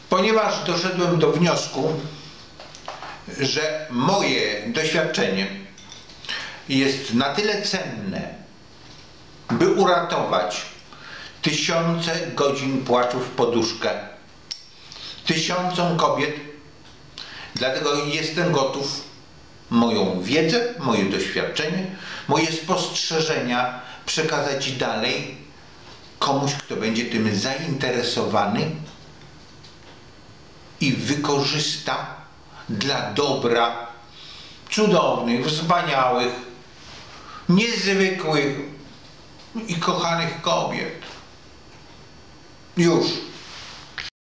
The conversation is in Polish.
Ponieważ doszedłem do wniosku, że moje doświadczenie jest na tyle cenne, by uratować tysiące godzin płaczu w poduszkę tysiącom kobiet, dlatego jestem gotów moją wiedzę, moje doświadczenie, moje spostrzeżenia przekazać dalej komuś, kto będzie tym zainteresowany i wykorzysta dla dobra cudownych, wspaniałych, niezwykłych i kochanych kobiet. Już.